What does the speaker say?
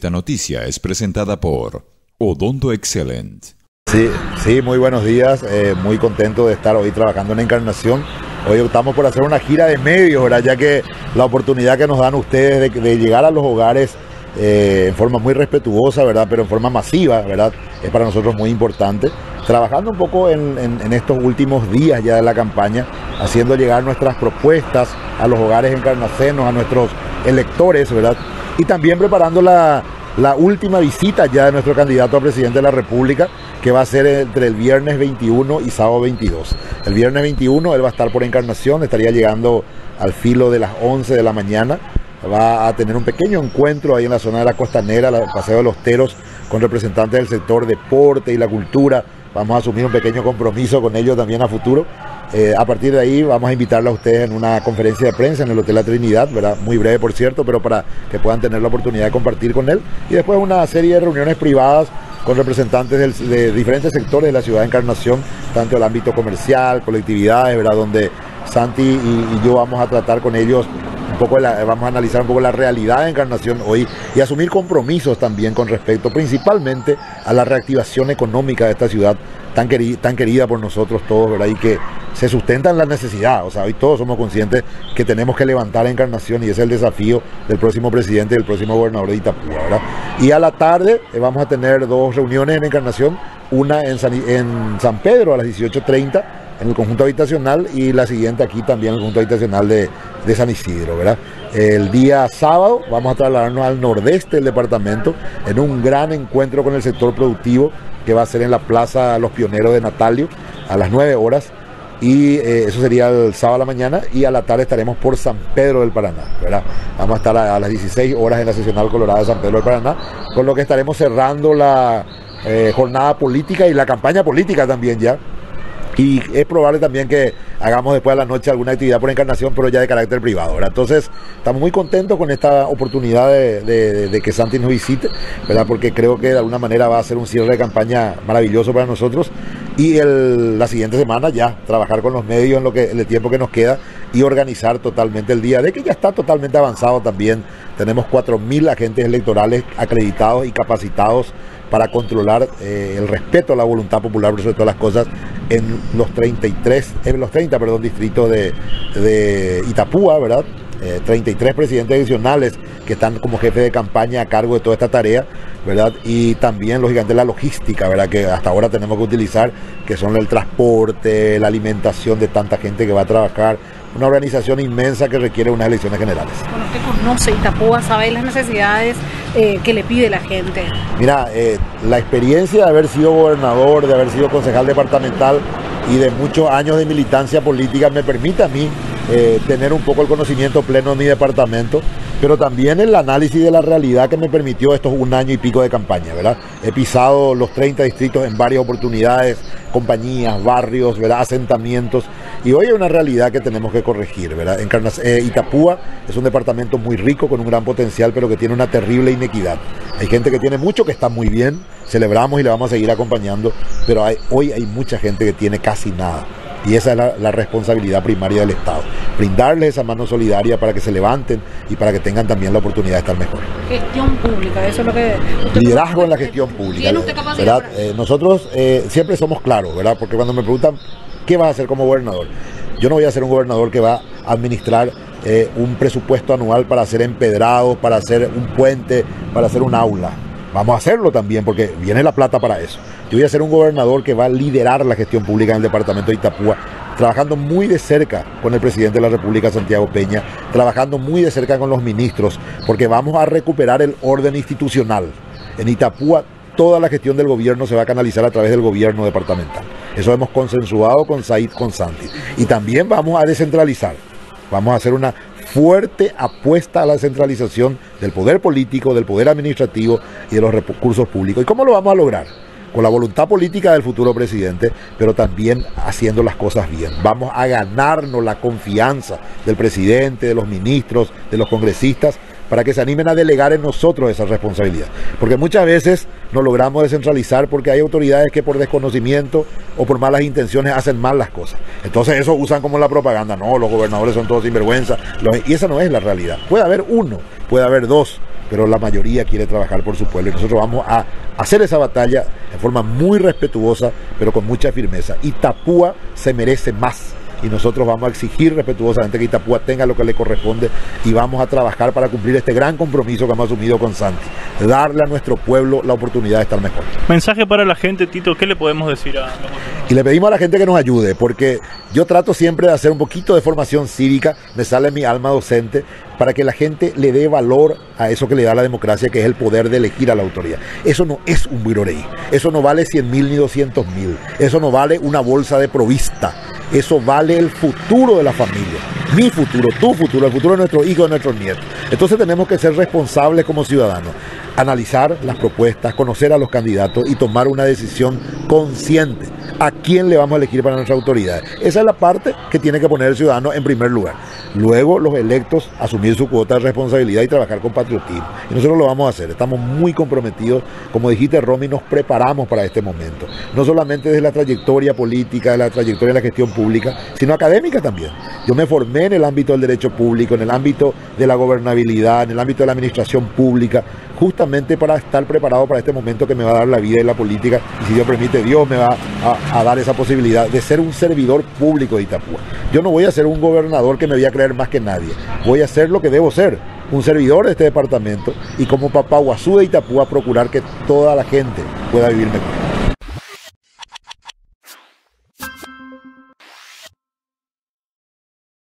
Esta noticia es presentada por Odonto Excellent. Sí, muy buenos días. Muy contento de estar hoy trabajando en Encarnación. Hoy optamos por hacer una gira de medios, ¿verdad? Ya que la oportunidad que nos dan ustedes de llegar a los hogares en forma muy respetuosa, ¿verdad? Pero en forma masiva, ¿verdad? Es para nosotros muy importante. Trabajando un poco en estos últimos días ya de la campaña, haciendo llegar nuestras propuestas a los hogares encarnacenos, a nuestros electores, ¿verdad? Y también preparando la última visita ya de nuestro candidato a presidente de la República, que va a ser entre el viernes 21 y sábado 22. El viernes 21 él va a estar por Encarnación, estaría llegando al filo de las 11 de la mañana. Va a tener un pequeño encuentro ahí en la zona de la Costanera, el Paseo de los Teros, con representantes del sector deporte y la cultura. Vamos a asumir un pequeño compromiso con ellos también a futuro. A partir de ahí vamos a invitarla a ustedes en una conferencia de prensa en el Hotel La Trinidad, ¿verdad? Muy breve, por cierto, pero para que puedan tener la oportunidad de compartir con él. Y después una serie de reuniones privadas con representantes de diferentes sectores de la ciudad de Encarnación, tanto el ámbito comercial, colectividades, ¿verdad? Donde Santi y yo vamos a tratar con ellos vamos a analizar un poco la realidad de Encarnación hoy y asumir compromisos también con respecto principalmente a la reactivación económica de esta ciudad tan querida por nosotros todos, ¿verdad? Y que se sustenta en la necesidad. O sea, hoy todos somos conscientes que tenemos que levantar a Encarnación y ese es el desafío del próximo presidente y del próximo gobernador de Itapúa, ¿verdad? Y a la tarde vamos a tener dos reuniones en Encarnación, una en San Pedro a las 18:30 en el conjunto habitacional y la siguiente aquí también en el conjunto habitacional de San Isidro, ¿verdad? El día sábado vamos a trasladarnos al nordeste del departamento en un gran encuentro con el sector productivo que va a ser en la Plaza Los Pioneros de Natalio a las 9 horas y eso sería el sábado a la mañana y a la tarde estaremos por San Pedro del Paraná, ¿verdad? Vamos a estar a las 16 horas en la seccional colorada de San Pedro del Paraná, con lo que estaremos cerrando la jornada política y la campaña política también ya. Y es probable también que hagamos después de la noche alguna actividad por Encarnación, pero ya de carácter privado, ¿verdad? Entonces, estamos muy contentos con esta oportunidad de que Santi nos visite, ¿verdad? Porque creo que de alguna manera va a ser un cierre de campaña maravilloso para nosotros. Y la siguiente semana ya trabajar con los medios en el tiempo que nos queda y organizar totalmente el día, de que ya está totalmente avanzado también. Tenemos 4.000 agentes electorales acreditados y capacitados para controlar el respeto a la voluntad popular por sobre todas las cosas en los 30 distritos de Itapúa, ¿verdad? 33 presidentes adicionales que están como jefe de campaña a cargo de toda esta tarea, ¿verdad? Y también, lógicamente, la logística, ¿verdad? Que hasta ahora tenemos que utilizar, que son el transporte, la alimentación de tanta gente que va a trabajar. Una organización inmensa que requiere unas elecciones generales. Bueno, usted conoce Itapúa, sabe las necesidades que le pide la gente. Mira, la experiencia de haber sido gobernador, de haber sido concejal departamental y de muchos años de militancia política me permite a mí tener un poco el conocimiento pleno de mi departamento, pero también el análisis de la realidad que me permitió estos 1 año y pico de campaña, ¿verdad? He pisado los 30 distritos en varias oportunidades, compañías, barrios, ¿verdad? Asentamientos, y hoy hay una realidad que tenemos que corregir, ¿verdad? Itapúa es un departamento muy rico, con un gran potencial, pero que tiene una terrible inequidad. Hay gente que tiene mucho, que está muy bien, celebramos y le vamos a seguir acompañando, pero hoy hay mucha gente que tiene casi nada. Y esa es la responsabilidad primaria del Estado. Brindarles esa mano solidaria para que se levanten y para que tengan también la oportunidad de estar mejor. Gestión pública, eso es lo que... Liderazgo en la gestión pública. ¿Tiene usted capacidad? Nosotros siempre somos claros, ¿verdad? Porque cuando me preguntan qué vas a hacer como gobernador, yo no voy a ser un gobernador que va a administrar un presupuesto anual para hacer empedrados, para hacer un puente, para hacer un aula. Vamos a hacerlo también porque viene la plata para eso. Yo voy a ser un gobernador que va a liderar la gestión pública en el departamento de Itapúa, trabajando muy de cerca con el presidente de la República, Santiago Peña, trabajando muy de cerca con los ministros, porque vamos a recuperar el orden institucional. En Itapúa, toda la gestión del gobierno se va a canalizar a través del gobierno departamental. Eso hemos consensuado con Said, con Santi. Y también vamos a descentralizar. Vamos a hacer una fuerte apuesta a la centralización del poder político, del poder administrativo y de los recursos públicos. ¿Y cómo lo vamos a lograr? Con la voluntad política del futuro presidente, pero también haciendo las cosas bien. Vamos a ganarnos la confianza del presidente, de los ministros, de los congresistas, para que se animen a delegar en nosotros esa responsabilidad. Porque muchas veces no logramos descentralizar porque hay autoridades que por desconocimiento o por malas intenciones hacen mal las cosas. Entonces eso usan como la propaganda. No, los gobernadores son todos sinvergüenza. Y esa no es la realidad. Puede haber uno, puede haber dos, pero la mayoría quiere trabajar por su pueblo y nosotros vamos a hacer esa batalla de forma muy respetuosa, pero con mucha firmeza. Itapúa se merece más. Y nosotros vamos a exigir respetuosamente que Itapúa tenga lo que le corresponde y vamos a trabajar para cumplir este gran compromiso que hemos asumido con Santi, darle a nuestro pueblo la oportunidad de estar mejor. Mensaje para la gente, Tito, ¿qué le podemos decir a la gente? Y le pedimos a la gente que nos ayude, porque yo trato siempre de hacer un poquito de formación cívica, me sale mi alma docente, para que la gente le dé valor a eso que le da la democracia, que es el poder de elegir a la autoridad. Eso no es un birorei, eso no vale 100.000 ni 200.000, eso no vale una bolsa de provista. Eso vale el futuro de la familia, mi futuro, tu futuro, el futuro de nuestros hijos, de nuestros nietos. Entonces tenemos que ser responsables como ciudadanos, analizar las propuestas, conocer a los candidatos y tomar una decisión consciente. ¿A quién le vamos a elegir para nuestras autoridades? Esa es la parte que tiene que poner el ciudadano en primer lugar. Luego los electos asumir su cuota de responsabilidad y trabajar con patriotismo. Y nosotros lo vamos a hacer. Estamos muy comprometidos. Como dijiste, Romy, nos preparamos para este momento. No solamente desde la trayectoria política, de la trayectoria de la gestión pública, sino académica también. Yo me formé en el ámbito del derecho público, en el ámbito de la gobernabilidad, en el ámbito de la administración pública, justamente para estar preparado para este momento que me va a dar la vida y la política. Y si Dios permite, Dios me va a dar esa posibilidad de ser un servidor público de Itapúa. Yo no voy a ser un gobernador que me voy a creer más que nadie. Voy a ser lo que debo ser, un servidor de este departamento y como papaguazú de Itapúa procurar que toda la gente pueda vivir mejor.